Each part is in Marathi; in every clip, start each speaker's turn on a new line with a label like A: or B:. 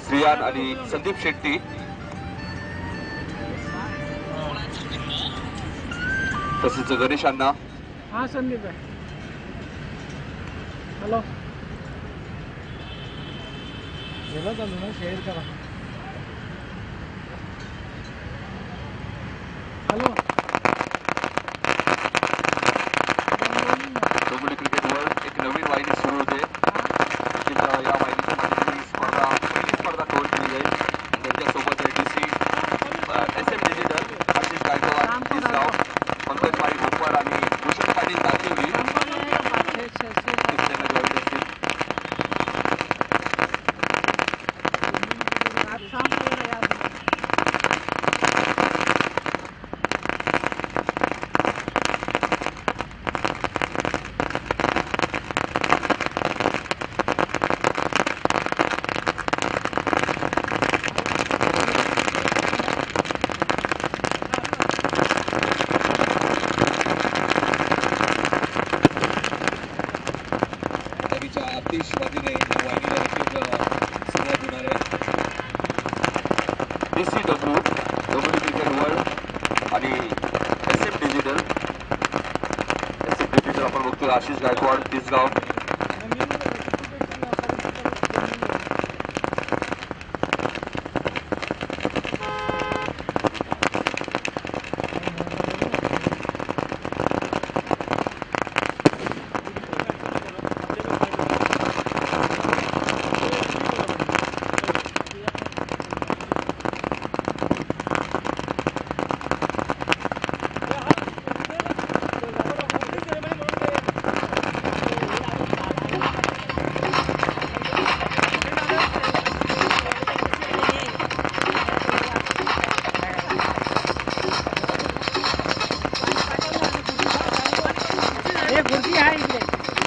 A: श्रियान आणि संदीप शेट्टी तसेच गणेश अण्णा.
B: हा संदीप आहे. हॅलो गेला चालू ना शेअर करा. हॅलो
A: डोंबिवली क्रिकेटवर एक नवीन वाहिनी सुरू होते. या वाहिनीच्या माध्यमातून स्पर्धा पहिली स्पर्धा कव्हर केली जाईल. त्यांच्यासोबत DC SM digital Ashish Gaikwad Tisgaon, Pankaj Mali Bhopar आणि भूषण पाटील दाखिवली तिसऱ्यांना जॉईन असतील. आतिशबाजीने वाहिनीला सुरुवात होणार आहे. DCW डोंबिवली क्रिकेट वर्ल्ड आणि SM डिजिटल. SM डिजिटल आपण बघतोय आशिष गायकवाड तिसगाव.
B: खुर्ची आहे इकडे.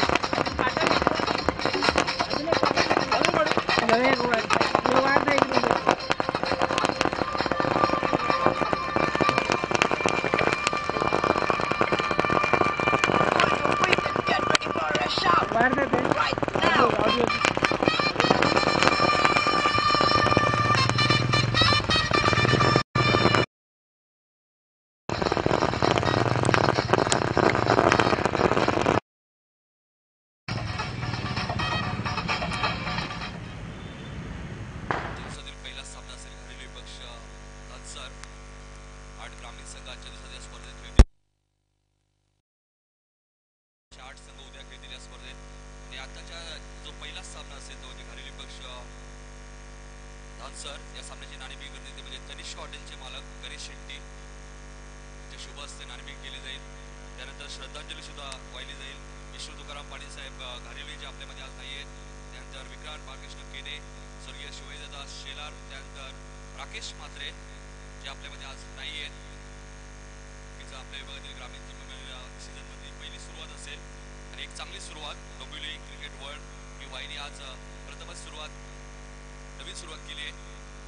A: सर या सामन्याची नाणेफेक करण्याचे म्हणजे तनिष्क हॉटेलचे मालक गणेश शेट्टी यांच्या शुभ हस्ते नाणेफेक केली जाईल. त्यानंतर श्रद्धांजली सुद्धा वाहिली जाईल. विष्णू तुकाराम पाटील साहेब घारेली जे आपल्यामध्ये आज नाही आहेत. त्यानंतर विक्रांत बाळकृष्ण केने, स्वर्गीय शिवाजीदादा शेलार, त्यानंतर राकेश म्हात्रे जे आपल्यामध्ये आज नाही आहेत. तिचं आपल्या विभागातील ग्रामीण सीझनमधली पहिली सुरुवात असेल आणि एक चांगली सुरुवात. डोंबिवली क्रिकेट वर्ल्ड ही वाहिनी आज प्रथमच नवीन सुरुवात केली आहे.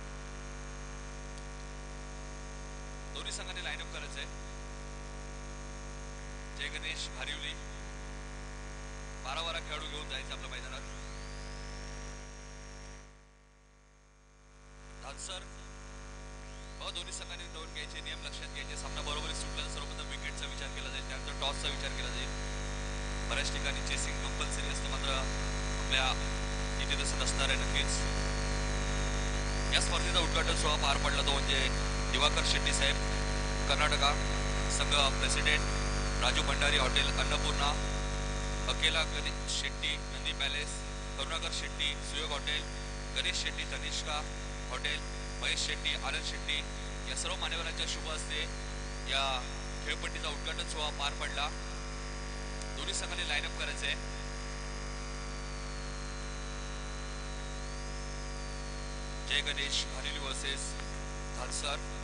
A: दोन्ही संघाने लाईनअप करायचंय. जय गणेश भारिवली 12 खेळाडू घेऊन जायचे आपल्या मैदानात. धानसर दोन्ही संघाने दोन घ्यायचे नियम लक्षात घ्यायचे. सामना बरोबर सुटला तर सर्वप्रथम विकेटचा विचार केला जाईल, त्यानंतर टॉसचा विचार केला जाईल. बऱ्याच ठिकाणी चेसिंग कंपल्सरी असतं, मात्र आपल्या इथे तसं नसणार आहे नक्कीच. या स्पर्धेचा उद्घाटन सोहळा पार पडला तो म्हणजे दिवाकर शेट्टी साहेब, कर्नाटका संघ प्रेसिडेंट, राजू भंडारी हॉटेल अन्नपूर्णा, अकेला Ganesh Shetty Nandi palace, Karunakar Shetty Suyog hotel, Ganesh Shetty Tanishka hotel, Mahesh Shetty Anand Shetty या सर्व मान्यवरांच्या शुभ हस्ते या खेळपट्टीचा उद्घाटन सोहळा पार पडला. दोन्ही संघाने लाईनअप करायचे. जय गणेश भारिवली वर्सेस धानसर.